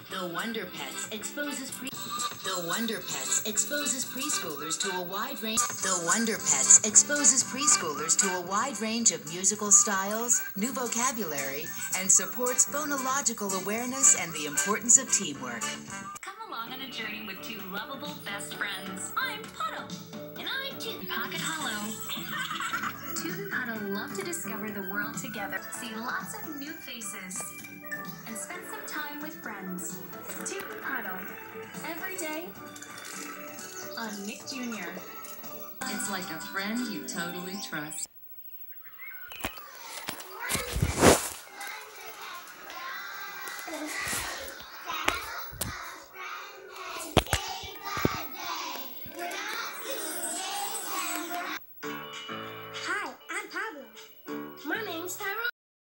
The Wonder Pets exposes preschoolers to a wide range. The Wonder Pets exposes preschoolers to a wide range of musical styles, new vocabulary, and supports phonological awareness and the importance of teamwork. Come along on a journey with two lovable best friends. I'm Puddle. And I'm Toot Pocket Hollow. Toot and Puddle love to discover the world together, see lots of new faces, and spend some time with friends. Toot and Puddle, every day on Nick Jr. It's like a friend you totally trust.